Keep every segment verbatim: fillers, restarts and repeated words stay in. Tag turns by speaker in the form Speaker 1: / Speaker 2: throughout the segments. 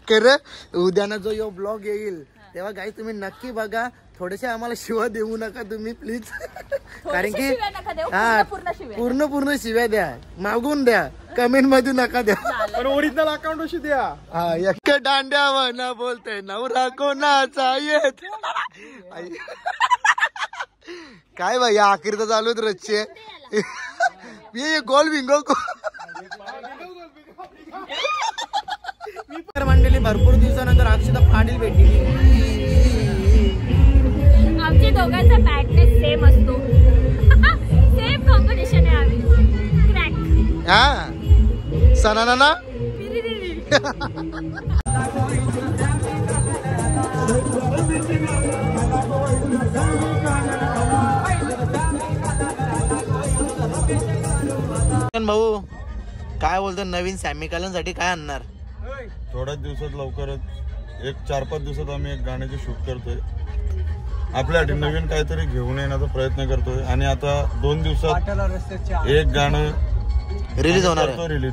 Speaker 1: खरं उद्याना जो यो ब्लॉग येईल तेव्हा गाईस तुम्ही नक्की बघा. थोडेसे आम्हाला शिवा देऊ नका तुम्ही प्लीज, कारण की हा पूर्ण पूर्ण शिव्या द्या, मागून द्या, कमेंट मध्ये नका द्या, पण ओरिजिनल अकाउंट अशी द्या. हा एक दांड्यावर ना बोलते नवरा कोणाचा येत. काय बाई आखिर तर चालू रोजचे गोल बिंगो मंडळी. भरपूर दिवसानंतर अक्षता पाटील भेटली.
Speaker 2: आमच्या दोघांचा बॅटनेस सेम असतो. सेम कॉम्बिनेशन आहे आम्ही. क्रॅक.
Speaker 1: हा सना ना भाऊ काय बोलतो, नवीन सॅमिकलन साठी काय आणणार?
Speaker 3: थोड्याच दिवसात लवकरच एक चार पाच दिवसात आम्ही एक गाण्याचे शूट करतोय. आपल्यासाठी नवीन काहीतरी घेऊन येण्याचा प्रयत्न करतोय आणि आता दोन दिवसात एक गाणं
Speaker 1: रिलीज होणार आहे.
Speaker 3: रिलीज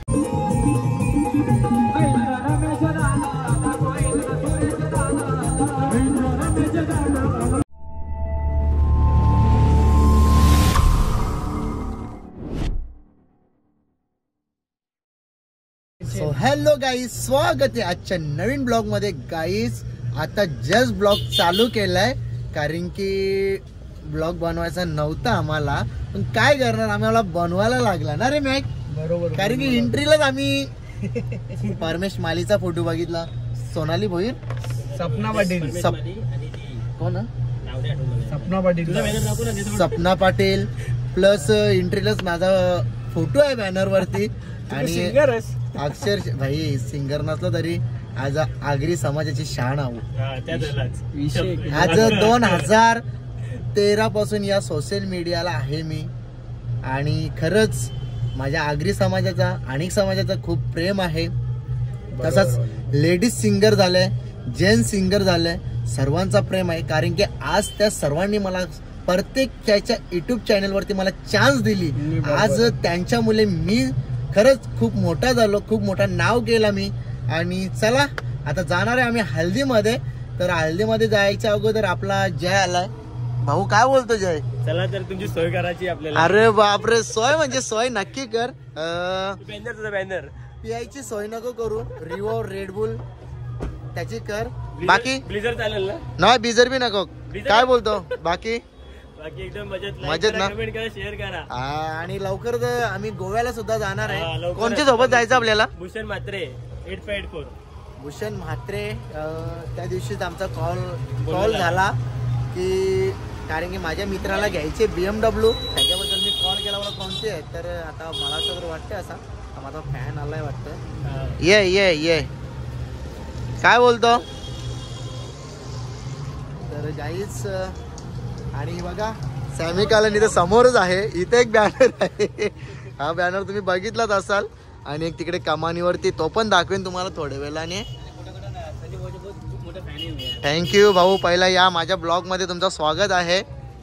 Speaker 1: सो हॅलो गाईज, स्वागत आहे आजच्या नवीन ब्लॉग मध्ये. गाईज आता जस्ट ब्लॉग चालू केलाय कारण की ब्लॉग बनवायचा नव्हता आम्हाला, पण काय करणार आम्हाला बनवायला लागला ना रे मॅक. बरोबर, कारण की एंट्रीलाच आम्ही परमेश मालीचा फोटो बघितला. सोनाली भोईर, सपना पाटील, कोण सपना पाटील, सपना पाटील प्लस एंट्रीलाच माझा फोटो आहे बॅनर वरती. आणि अक्षर भाई सिंगर नसला तरी आज आगरी समाजाची शान आहो. आज दोन हजार तेरा पासून या सोशल मीडियाला आहे मी आणि खरंच माझ्या आगरी समाजाचा अनेक समाजाचा खूप प्रेम आहे. तसाच लेडीज सिंगर झाले, जेंट्स सिंगर झाले, सर्वांचा प्रेम आहे. कारण की आज त्या सर्वांनी मला प्रत्येक त्याच्या युट्यूब चॅनल वरती मला चान्स दिली. आज त्यांच्यामुळे मी खरंच खूप मोठा झालो, खूप मोठा नाव केला मी. आणि चला आता जाणार आहे आम्ही हल्दीमध्ये. तर हल्दीमध्ये जायच्या अगोदर आपला जय आलाय. भाऊ काय बोलतो जय?
Speaker 4: चला तर तुमची सोय करायची आपल्याला.
Speaker 1: अरे बापरे, सोय म्हणजे सोय नक्की कर.
Speaker 4: बॅनर तुझा बॅनर
Speaker 1: पियायची सोय नको करू, रिवो रेडबुल त्याची कर. बाकी
Speaker 4: ब्लिझर चालेल ना?
Speaker 1: नाही बिजर बी नको. काय बोलतो बाकी?
Speaker 4: बाकी एकदम मजेत.
Speaker 1: मजेत ना?
Speaker 4: कमेंट करा, शेअर करा.
Speaker 1: आणि लवकर आम्ही गोव्याला सुद्धा जाणार आहे. कोणत्या सोबत जायचं आपल्याला?
Speaker 4: Bhushan Mhatre eight five eight four.
Speaker 1: Bhushan Mhatre त्या दिवशीच आमचा कॉल कॉल झाला की, कारण की माझ्या मित्राला घ्यायचे बीएमडब्ल्यू, त्याच्याबद्दल मी कॉल केला. मला कोणते आहे तर आता मला तर वाटतं असा माझा फॅन आलाय वाटतं. ये ये ये काय बोलतो तर गाईच. आणि बघा सॅमिकलन इथे समोरच आहे. इथे एक बॅनर आहे, हा बॅनर तुम्ही बघितलाच असाल. आणि एक तिकडे कमानीवरती तो पण दाखवेन तुम्हाला थोड्या वेळाने. थँक्यू भाऊ, पहिला या माझ्या ब्लॉग मध्ये तुमचं स्वागत आहे.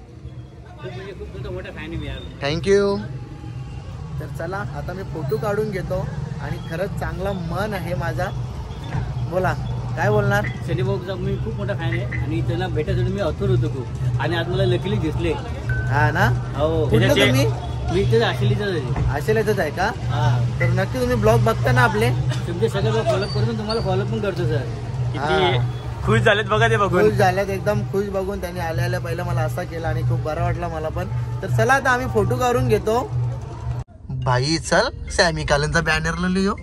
Speaker 1: थँक्यू. तर चला आता मी फोटो काढून घेतो. आणि खरंच चांगला मन आहे माझा. बोला काय बोलणार?
Speaker 4: सनी भाऊचा मी खूप मोठा फॅन आहे आणि त्यांना भेटायसाठी मी आतुर होतो खूप. आणि आज मला लकीली दिसले.
Speaker 1: हा ना?
Speaker 4: हो.
Speaker 1: तुम्ही
Speaker 4: मी इथे आशिलीचाच
Speaker 1: आशिलाच आहे का? तर नक्की तुम्ही ब्लॉग बघता ना आपले?
Speaker 4: तुमचे सगळे फॉलो करून तुम्हाला फॉलो पण करतो सर. किती खुश झालेत बघा ते बघून.
Speaker 1: खुश झालेत, एकदम खुश बघून. त्यांनी आल्या आल्या पहिला मला असा केला आणि खूप बरं वाटलं मला पण. तर चला आता आम्ही फोटो काढून घेतो. भाई चल सॅमिकलनचा बॅनर लिहो.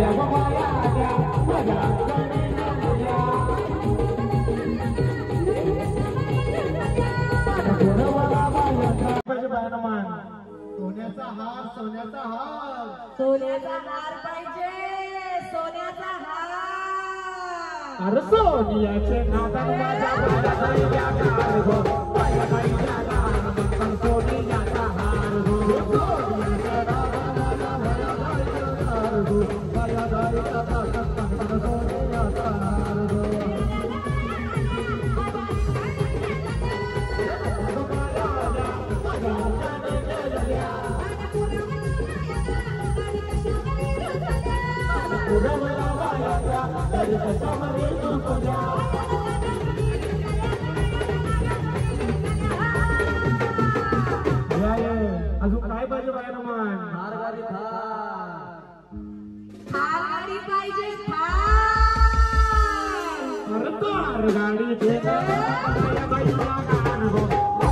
Speaker 1: सोन्याचा हार सोन्याचा हार
Speaker 5: सोन्याचा हार पाहिजे सोन्याचा हार
Speaker 6: अरे सोनियाचे नादान माझ्या बाळाबाईला गार गो बाळाबाईला गार मंगल सोनियाचा हार गो सोनियाच्या नादान माझ्या बाळाबाईला गार गो बाळाबाईला गार मंगल सोनियाचा हार गो अजून काय पाहिजे बाय मन
Speaker 5: थार गाडी पाहिजे थार
Speaker 6: अरे तार गाडी घेऊन बाळाबाईला गार गो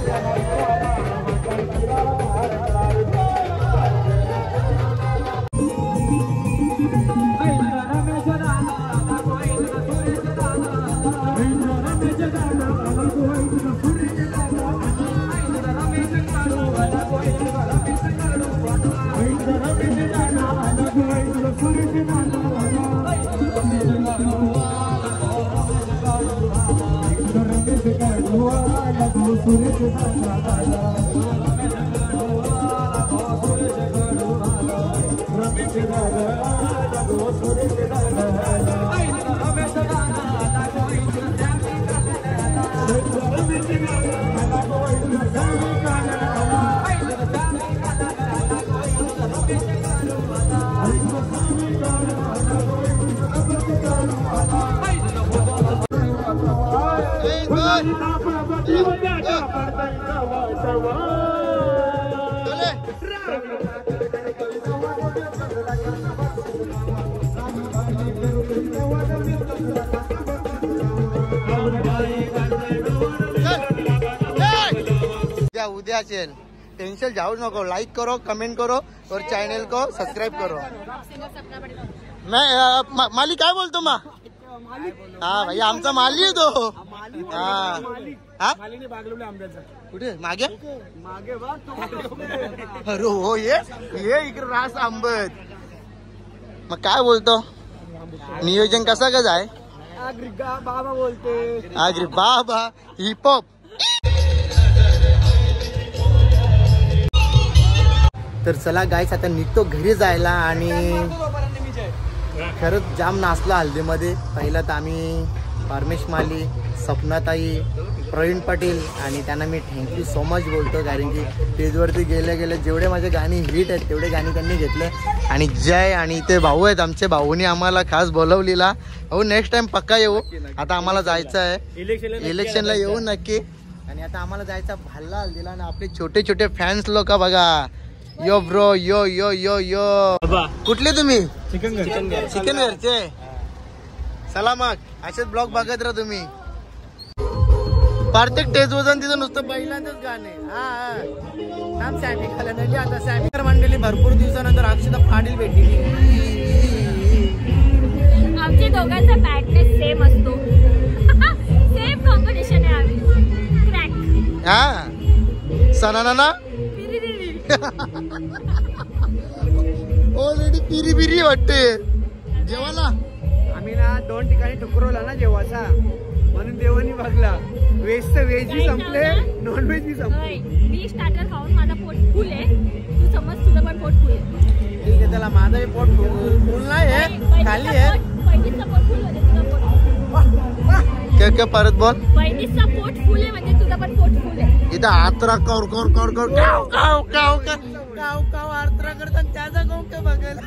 Speaker 1: उद्या चल टेंशन जाऊ नको लाइक करो कमेंट करो और चैनल को सब्सक्राइब करो मैं आ, मा, माली काय बोलतो मा हा भाई आमचा माली आहे तो हा कुठे मागे अरे हो ये ये इकडे रास आंबत मग काय बोलतो नियोजन कसा कसं आहे
Speaker 6: बाबा बोलते
Speaker 1: आग्री बाबा हिपहॉप तर चला गाईस आता निघतो घरी जायला आणि खरंच जाम नाचलो हल्दीमध्ये. पहिला तर आम्ही परमेश माली, सपनाताई, प्रवीण पाटील आणि त्यांना मी थँक्यू सो मच बोलतो, कारण की स्टेजवरती गेले गेले जेवढे माझे गाणी हिट आहेत तेवढे गाणी त्यांनी घेतले. आणि जय आणि ते भाऊ आहेत आमचे, भाऊनी आम्हाला खास बोलवलेला. हो नेक्स्ट टाइम पक्का येऊ. आता आम्हाला जायचं आहे इलेक्शनला येऊ नक्की. आणि आता आम्हाला जायचा भाल्ला हल्दीला. आणि आपले छोटे छोटे फॅन्स लोक बघा, यो ब्रो यो यो यो यो कुठले तुम्ही?
Speaker 6: चिकन
Speaker 1: चिकन घरचे. चला मग असेच ब्लॉग बघत राहा तुम्ही. प्रत्येक टेज वजन तिथं नुसतं पहिल्यांदाच गाणे. हा नाम सॅमी खाली आता सॅमी मंडळी भरपूर दिवसानंतर अक्षता पाटील भेटली.
Speaker 2: आमच्या दोघांचा बॅटनेस सेम असतो. सेम कॉम्बिनेशन आहे आम्ही. क्रॅक.
Speaker 1: हा सना ना ऑलरेडी पिरी पिरी वाटते जेवायला.
Speaker 6: आम्ही ना दोन ठिकाणी ठुकरवला ना जेवायचा, म्हणून देवानी बघला व्हेज तर व्हेज संपले, नॉन व्हेज ही संपले.
Speaker 2: मी स्टार्टर खाऊन माझा पोट फुल आहे. तू समज तुझं पण पोट फुल आहे.
Speaker 1: ठीक आहे, त्याला माझा पोट फुल नाही आहे, खाली आहे.
Speaker 2: बहिणीचं पोट फुल म्हणजे तुझं पोट.
Speaker 1: क्या क्या परत बोल.
Speaker 2: बहिणीचं पोट फुल आहे म्हणजे तुझं पण पोट फुल आहे.
Speaker 1: इथं आत्रा कौर कौर कौर कौर काव काव काव काव काव आत्रा करतात त्याचा गाव का बघायला.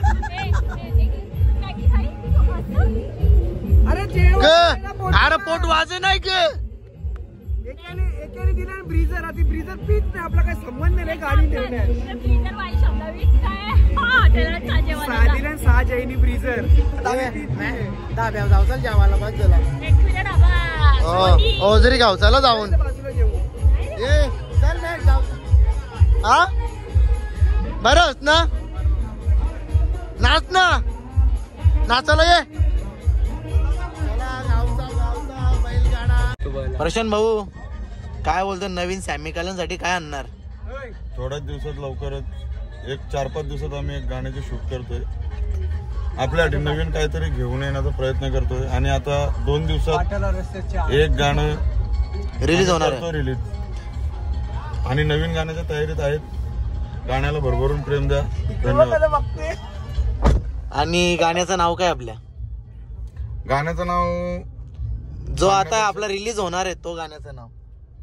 Speaker 6: अरे जेव
Speaker 1: अरे पोट वाजे नाही ग.
Speaker 6: एकाने एकाने दिला ब्रीजर. आधी ब्रीजर पीत नाही, आपला काही संबंध नाही गाडी ठेवण्यात.
Speaker 2: ब्रीजर वाई शब्दावी काय हॉटेलात साजेवा
Speaker 6: साधीला सहा जैनी ब्रीजर
Speaker 1: दाब्या जाऊ चल जेवायला बस झाला.
Speaker 2: एक मिनिट आबा.
Speaker 1: ओ जरी गावचाला जाऊन
Speaker 6: बाजूला जेवू.
Speaker 1: ए चल मॅट जाऊ. हा बरंच ना, नाच ना नाचायला ये. चला, गावचा गावचा बैलगाडा. प्रशांत भाऊ काय बोलतो, नवीन सॅमी कलन साठी काय आणणार?
Speaker 3: थोड्याच दिवसात लवकरच एक चार पाच दिवसात आम्ही एक गाण्याचे शूट करतोय. आपल्यासाठी नवीन काहीतरी घेऊन येण्याचा प्रयत्न करतोय आणि आता दोन दिवसात एक गाणं
Speaker 1: रिलीज होणार आहे.
Speaker 3: रिलीज आणि नवीन गाण्याच्या तयारीत आहेत. गाण्याला भरभरून प्रेम द्या. धन्यवाद.
Speaker 1: आणि गाण्याचं नाव काय आपल्या?
Speaker 3: गाण्याचं नाव
Speaker 1: जो आता आपला रिलीज होणार आहे तो गाण्याचं नाव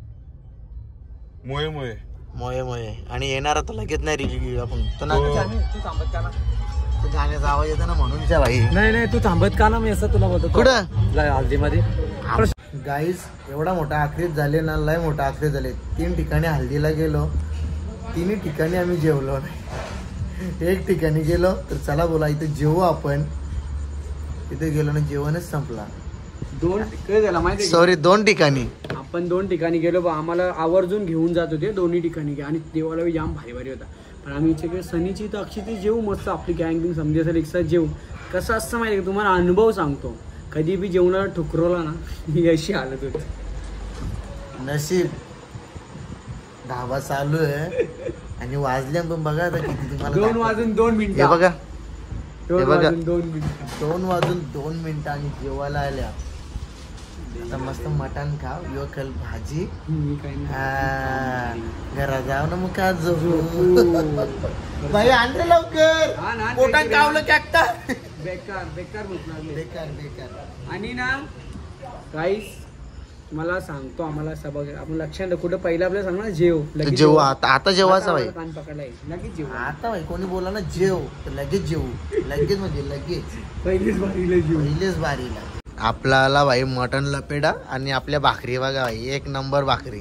Speaker 3: मोये मोये
Speaker 1: मोये मोये. आणि येणार आता लगेच नाही रिलीज आपण तो ना.
Speaker 3: तो-
Speaker 4: तू थांबत का ना?
Speaker 1: तो गाण्याचा आवाज येतो ना म्हणून भाई.
Speaker 4: नाही नाही तू थांबत का ना? मी असं तुला बोलतो.
Speaker 1: कुठं
Speaker 4: हल्दीमध्ये
Speaker 1: गाईस एवढा मोठा आखरीत झाले ना, लय मोठा आखरीत झाले. तीन ठिकाणी हल्दीला गेलो, तिन्ही ठिकाणी आम्ही जेवलो नाही. एक ठिकाणी गेलो तर चला बोला इथे जेवू आपण. तिथे गेलो ना जेवणच संपला.
Speaker 6: दोन काय झाला माहिती
Speaker 1: सॉरी दोन ठिकाणी
Speaker 6: आपण दोन ठिकाणी गेलो बा. आम्हाला आवर्जून घेऊन जात होते दोन्ही ठिकाणी आणि देवाला बी जाम भारी भारी होता. पण आम्ही इथे सनीची तर अक्षी जेवू मस्त आपली गँग बिंग समजे असेल एक साथ जेवू. कसं असतं माहिती का तुम्हाला अनुभव सांगतो. कधी बी जेवणाला ठुकरवला ना ही अशी हालत होती.
Speaker 1: नशीब धाबा चालू आहे आणि वाजले पण बघा आता किती तुम्हाला
Speaker 6: दोन
Speaker 1: दाखवतो.
Speaker 6: वाजून दोन
Speaker 1: हे
Speaker 6: मिनिटं
Speaker 1: बघा
Speaker 6: दोन
Speaker 1: हे बघा.
Speaker 6: वाजून दोन मिनिटं
Speaker 1: दोन वाजून दोन मिनिटं आणि जेवायला आल्या. आता मस्त मटण खाव यो खल भाजी.
Speaker 6: मी काही नाही.
Speaker 1: हा, घरात जाऊ ना मग का झोपू. बाई आणले लवकर
Speaker 6: हा ना,
Speaker 1: पोटात
Speaker 6: ते-
Speaker 1: कावलं कॅक्टा.
Speaker 6: बेकार बेकार भूक लागली.
Speaker 1: बेकार बेकार.
Speaker 6: आणि ना गाईस मला सांगतो आम्हाला सबक आपण लक्षात कुठं पहिलं आपल्याला सांगणार जेव लगेच
Speaker 1: जेवू आता आता जेवायचा बाई.
Speaker 6: कान पकडलाय लगेच जेव.
Speaker 1: आता बाई कोणी बोला ना जेव तर लगेच जेवू. लगेच म्हणजे लगेच
Speaker 6: पहिलीच बारीला जेव.
Speaker 1: पहिलेच बारीला. आपल्याला भाई मटन लपेडा आणि आपल्या भाकरी बघा भाई एक नंबर भाकरी.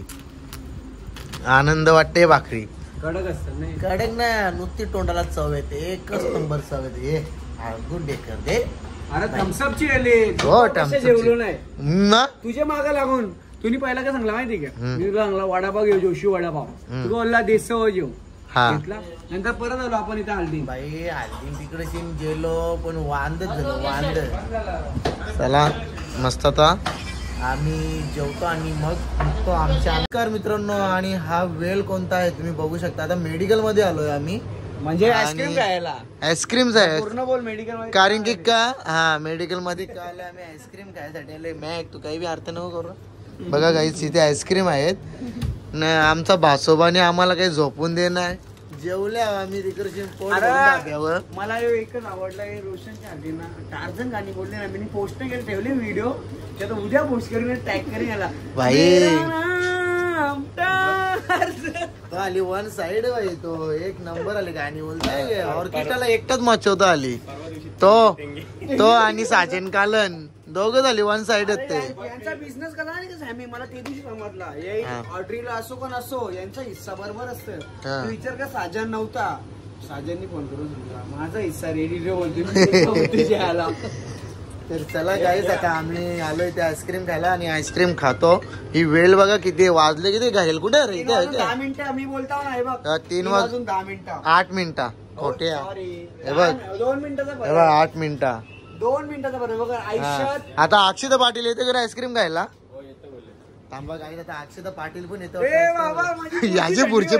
Speaker 1: आनंद वाटते भाकरी.
Speaker 6: कडक असतं नाही
Speaker 1: कडक ना नुसती तोंडाला चव येते. एकच नंबर चव येते. गुड डेकर दे.
Speaker 6: अरे थम्सअपची आली
Speaker 1: हो, thumbs-up ची.
Speaker 6: जेवलो नाही
Speaker 1: ना
Speaker 6: तुझ्या मागे लागून. तुम्ही पहिला काय सांगला माहिती का?
Speaker 1: हम्म.
Speaker 6: मी तुला सांगला वडापाव घेऊ जोशी वडापाव.
Speaker 1: हम्म.
Speaker 6: तू बोलला देसव जेव
Speaker 1: हा
Speaker 6: घेतला. नंतर परत आलो आपण इथे हल्दी.
Speaker 1: बाई आधी तिकडे शिन गेलो पण वांद झालं वांद. चला मस्त आता आम्ही जेवतो आणि मग निघतो आमच्या. नमस्कार मित्रांनो. आणि हा वेळ कोणता आहे तुम्ही बघू शकता. आता मेडिकल मध्ये आलोय आम्ही.
Speaker 6: म्हणजे
Speaker 1: आणि-
Speaker 6: आईस्क्रीम खायला
Speaker 1: आईस्क्रीम्स आहे
Speaker 6: पूर्ण बोल मेडिकल मध्ये.
Speaker 1: कारण की का हा मेडिकल मध्ये का आलोय आम्ही आईस्क्रीम खायसाठी आलोय. मॅक तू काही बी अर्थ नको करू. बघा काही तिथे आईस्क्रीम आहेत न. आमचा भासोबाने आम्हाला काही झोपून दे नाही. जेवल्या आम्ही तिकडे पोट
Speaker 6: अरे,
Speaker 1: भरून धाब्यावर.
Speaker 6: मला हे एकच आवडला हे रोशनच्या आधी ना टार्झन गाणी बोलले ना. मी पोस्ट नाही केले ठेवले व्हिडिओ. त्यात उद्या पोस्ट करून टॅग करेन याला.
Speaker 1: भाई.
Speaker 6: मेरा नाम टार्झन.
Speaker 1: तो आली वन साइड भाई. तो एक नंबर आली गाणी बोलताय. ऑर्केस्ट्राला एकटाच मचवतो आली तो तो आणि साजन कालन दोघं झाली वन साइड ते.
Speaker 6: यांचा बिझनेस कसा नाही का सॅमी मला ते दिवशी समजला. हे
Speaker 1: हा.
Speaker 6: ऑर्डरीला असो का नसो यांचा हिस्सा बरोबर असतं.
Speaker 1: हा.
Speaker 6: तू विचार का साजन नव्हता. साजननी फोन करून सांगितला माझा हिस्सा रेडी रे बोलते आला.
Speaker 1: तर चला गाईस आता आम्ही आलोय ते आईस्क्रीम खायला आणि आईस्क्रीम खातो. ही वेळ बघा किती वाजले किती घायल कुठे रे
Speaker 6: तीन वाजून दहा मिनिटं आम्ही बोलता ना हे बघ.
Speaker 1: हा, तीन
Speaker 6: तीन
Speaker 1: वाज-
Speaker 6: वाजून दहा मिनिटं.
Speaker 1: आठ मिनिटा खोटे आहे.
Speaker 6: सॉरी
Speaker 1: हे बघ.
Speaker 6: दोन मिनिटाचा
Speaker 1: हे
Speaker 6: फरक.
Speaker 1: बघ आठ मिनिटा.
Speaker 6: दोन मिनिटाचा फरक बघा
Speaker 1: हा.
Speaker 6: आयुष्यात.
Speaker 1: आता अक्षिता पाटील येते का आईस्क्रीम खायला? थांबा गाईस आता अक्षिता पाटील पण येतो.
Speaker 6: ए बाबा, माझी पुढची
Speaker 1: याचे
Speaker 6: थंडी
Speaker 1: पुढचे
Speaker 6: व्हायची.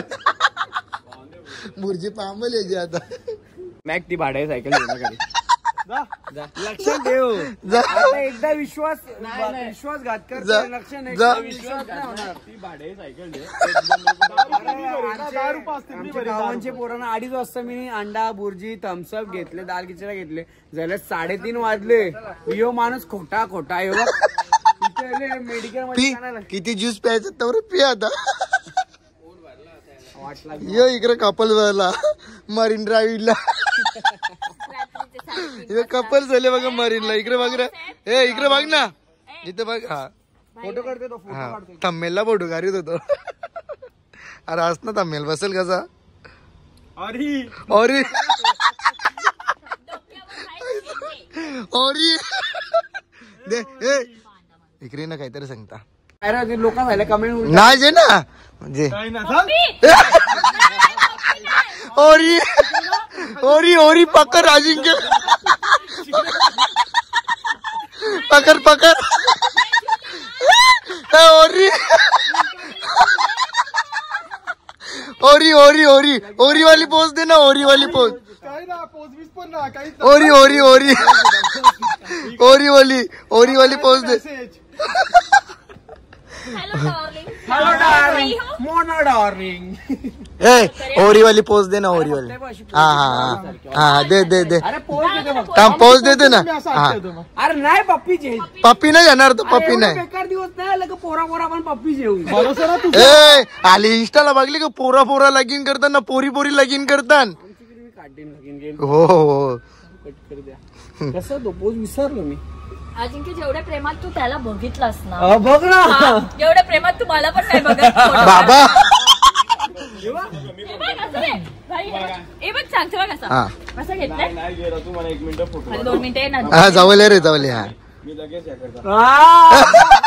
Speaker 1: पांबल पुढचे पांबल याचे आता.
Speaker 6: मॅक ती भाड्या सायकल लक्षात ठेव.
Speaker 1: जा.
Speaker 6: आता एकदा विश्वास विश्वासघात कर
Speaker 1: जा.
Speaker 6: तर लक्ष नाही
Speaker 1: जा.
Speaker 6: विश्वास नाही होणार. आमच्या गावांचे पोरांना अडीच वाजता मी अंडा बुर्जी थम्सअप घेतले दाल खिचडा घेतले. झाले साडेतीन वाजले. यो माणूस खोटा खोटा आहे मेडिकल मध्ये
Speaker 1: पी
Speaker 6: जाणार.
Speaker 1: किती ज्यूस प्यायचं तर पी आता.
Speaker 6: वाटला
Speaker 1: यो इकडे कपल झाला मरीन ड्राईव्हला. इथे कपल झाले बघा मरीनला. इकडे बघ रे. ए इकडे बघ ना इथे बघ. हा
Speaker 6: फोटो काढते तो फोटो
Speaker 1: हा
Speaker 6: काढते.
Speaker 1: थंबनेलला फोटो काढत होतो. अरे आज ना थंबनेल बसेल कसा.
Speaker 6: अरे
Speaker 1: अरे अरे दे ए इकडे ना काहीतरी सांगता.
Speaker 6: अरे लोक झाले कमेंट
Speaker 1: नाही जे ना म्हणजे ओरी ओरी ओरी पकड अजिंक्य पकड पकड ओरी ओरी ओरी ओरी ओरी वाली पोज दे ना ओरी वाली पोज ओरी ओरी ओरी ओरी वाली ओरी वाली पोज दे
Speaker 2: हॅलो डार्लिंग
Speaker 6: मोना डार्लिंग
Speaker 1: ए ओरी वाली पोज दे ना ओरी वाली हा हा हा हा दे दे दे
Speaker 6: अरे पोज दे बघ.
Speaker 1: काम पोज देते ना हा
Speaker 6: अरे नाही पप्पीचे
Speaker 1: पप्पी नाही येणार तर पप्पी नाही
Speaker 6: बेकार दिवस नाही आलं का पोरा पोरा पण पप्पी जेवू
Speaker 1: ए आली इंस्टाला बघली का पोरा पोरा लगीन करताना पोरी पोरी लगीन करतात हो हो
Speaker 6: कट कर द्या कसं तो पोज विसरलो मी
Speaker 2: अजिंक्य जेवढ्या प्रेमात तू त्याला बघितलास ना
Speaker 6: अ, बघ ना
Speaker 2: हा, जेवढ्या प्रेमात तू मला पण नाही बघत
Speaker 1: बाबा
Speaker 2: हे बघ, असं रे. भाई, हे बघ. हे बघ सांगते बघ
Speaker 1: हा.
Speaker 2: असं असं घेतलंय
Speaker 3: नाही गेला तू मला एक मिनिट फोटो
Speaker 2: अरे दोन मिनिटं ये ना
Speaker 1: हा जावले रे जावले हा
Speaker 3: मी लगेच या करता
Speaker 6: आ,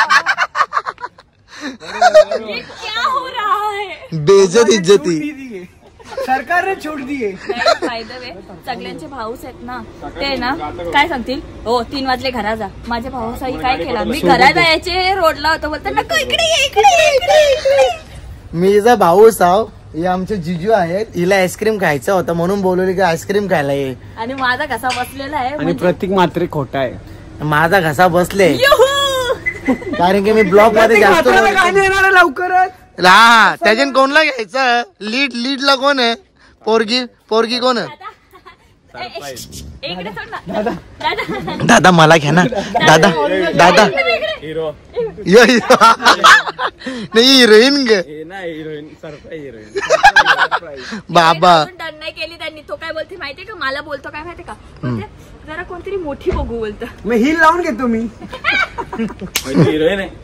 Speaker 2: ये क्या हो रहा है
Speaker 1: बेइज्जत इज्जती
Speaker 6: दी दिए. सरकारने छूट दिए
Speaker 2: बाय द वे सगळ्यांचे भाऊस आहेत ना ते ना काय सांगतील हो तीन वाजले घरा जा माझ्या भाऊसाई काय केला मी घरा जायचे रोडला होतो बोलतो नको इकडे ये, इकडे ये, इकडे ये, इकडे ये.
Speaker 1: मी हिचा भाऊ साव हे आमचे जिजू आहेत हिला आईस्क्रीम खायचा होता म्हणून बोलवली की आईस्क्रीम खायला ये
Speaker 2: आणि माझा घसा बसलेला आहे
Speaker 6: आणि
Speaker 2: म्हणजे-
Speaker 6: प्रतीक मात्र खोटा आहे
Speaker 1: माझा घसा बसले
Speaker 2: युहू!
Speaker 1: कारण की मी ब्लॉग मध्ये जास्त
Speaker 6: मात्राला गाणं येणार आहे लवकरच
Speaker 1: हा त्याच्यान कोणला घ्यायचं लीड लीड ला कोण आहे पोरगी पोरगी कोण आहे
Speaker 2: ए, ए, इकडे सोड ना. दादा
Speaker 1: दादा मला घ्या ना दादा दादा
Speaker 3: हिरो
Speaker 1: यो यो. नाही हिरोईन ग
Speaker 3: नाही हिरोईन सरप्राईज हिरोईन
Speaker 1: बाबा
Speaker 2: डन नाही केली त्यांनी तो काय बोलते माहितीये का मला बोलतो काय माहितीये का बोलते, जरा कोणतरी मोठी बघू बोलतो
Speaker 6: मी हिल लावून घेतो मी
Speaker 3: हिरोईन आहे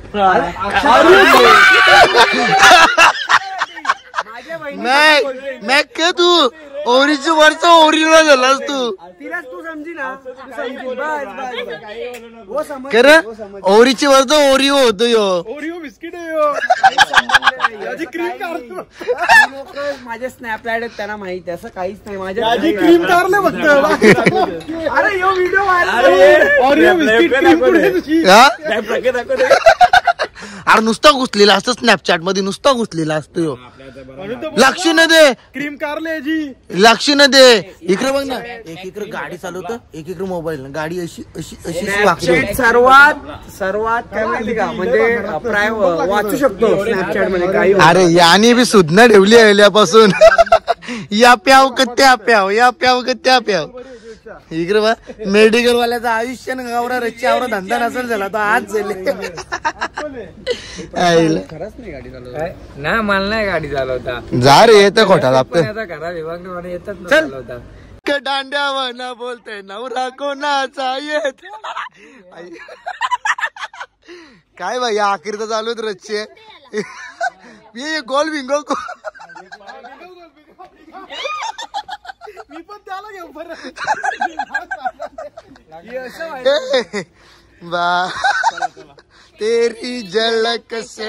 Speaker 6: माझ्या बहिणी
Speaker 1: नाही नाही का तू ओरीच्या वरचा ओरीला झालास तू
Speaker 6: तिलाच तू समजी ना तू समजी. बस, बस, बस. वो समज,
Speaker 1: कर
Speaker 6: वो समज.
Speaker 1: ओरीची वरचा ओरी होतो यो
Speaker 6: ओरिओ बिस्किट आहे यो. काही संबंध नाही. याची क्रीम काढतो. ही लोकं माझे स्नॅपचॅट आहेत त्यांना माहिती असं काहीच नाही माझ्या क्रीम काढले फक्त अरे यो व्हिडिओ ओरिओ बिस्किट
Speaker 1: हा
Speaker 3: प्रके दाखव
Speaker 1: अरे नुसता घुसलेला असतो स्नॅपचॅट मध्ये नुसता घुसलेला असतो यो लक्ष न दे
Speaker 6: क्रीम कारले जी
Speaker 1: लक्ष न दे इकडे बघ ना एक इकडे गाडी चालवतं एक इकडे मोबाईल गाडी अशी अशी अशी अशी वाकडी होती.
Speaker 6: सर्वात सर्वात काय माहिती का म्हणजे प्राय वाचू शकतो स्नॅपचॅट मध्ये काही
Speaker 1: अरे याने बी सुधना ठेवली पहिल्यापासून या प्याव का त्या प्याव या प्याव का त्या प्याव इकडे बा मेडिकल वाल्याचं आयुष्य ना गावरा रच्ची आवरा धंदा नसेल झाला तो आज झाले
Speaker 6: खरंच नाही गाडी चालवता ना मला नाही गाडी चालवता
Speaker 1: जा रे येतं खोटा लागतं
Speaker 6: घरा विभाग मला येतात चालवता
Speaker 1: क दांड्यावर ना बोलते नवरा कोणाचा येत काय बाई आखिर तर चालू रच्चे ये गोल बिंगो मी पण त्याला घेऊ बा तेरी झलक से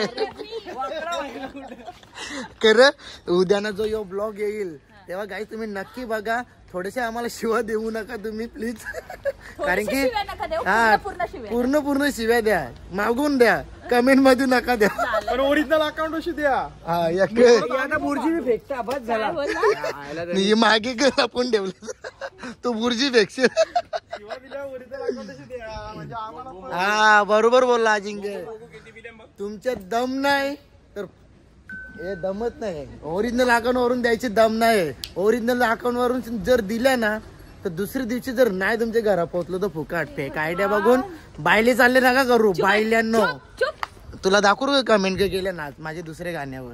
Speaker 1: कर उद्याना जो यो ब्लॉग येईल तेव्हा गाई तुम्ही नक्की बघा थोडेसे आम्हाला शिवा देऊ नका तुम्ही प्लीज कारण की
Speaker 2: शिव्या नका देऊ,
Speaker 1: हा
Speaker 2: पूर्ण पूर्ण शिव्या.
Speaker 1: पूर्ण पूर्ण शिव्या द्या मागून द्या कमेंट मध्ये नका द्या
Speaker 6: पण ओरिजिनल अकाउंट अशी द्या
Speaker 1: हा एक
Speaker 6: आता बुर्जी मी फेकता बस झाला
Speaker 1: नाही, मागे कर आपण ठेवलं तू बुर्जी पेक्षा
Speaker 6: ओरिजिनल अकाउंट अशी द्या म्हणजे आम्हाला
Speaker 1: हा बरोबर बोलला अजिंक्य तुमच्यात दम नाही तर हे दमत नाही ओरिजिनल अकाउंट वरून द्यायची दम नाही ओरिजिनल अकाउंट वरून जर दिल्या ना तर दुसऱ्या दिवशी जर नाही तुमच्या घरा पोहोचलो तर फुकाट फेक आयडिया बघून बायले चालले नका करू बायल्यांनो तुला दाखवू कमेंट केले ना माझे दुसरे गाण्यावर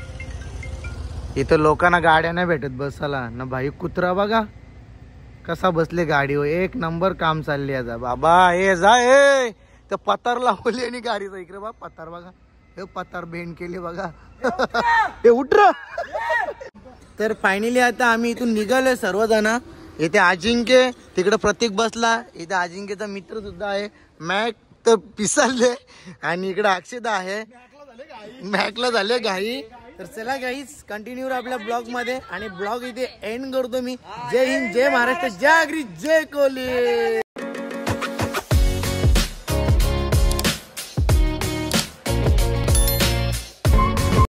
Speaker 1: इथं लोकांना गाड्या नाही भेटत बसायला ना भाई कुत्रा बघा कसा बसले गाडीवर एक नंबर काम चालले आता बाबा हे जा ए तर पतार लावली आणि गाडीचा इकडे बा पतार बघा हे पतार बेंड केले बघा हे उठर तर फायनली आता आम्ही इथून निघालोय सर्वजण इथे अजिंक्य तिकडे प्रतीक बसला इथे अजिंक्यचा मित्र सुद्धा आहे मॅक तर पिसालले आणि इकडे अक्षदा आहे मॅकला झाले घाई तर चला गाईस कंटिन्यू आपल्या ब्लॉग मध्ये आणि ब्लॉग इथे एंड करतो मी. जय हिंद, जय महाराष्ट्र, जय आगरी, जय कोहली.